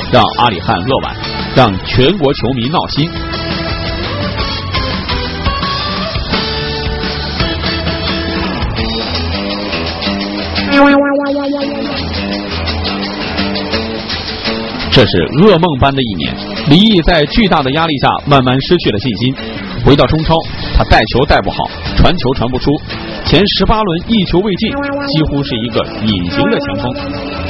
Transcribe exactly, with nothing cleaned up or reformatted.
让阿里汉扼腕，让全国球迷闹心。这是噩梦般的一年，李毅在巨大的压力下慢慢失去了信心。回到中超，他带球带不好，传球传不出，前十八轮一球未进，几乎是一个隐形的前锋。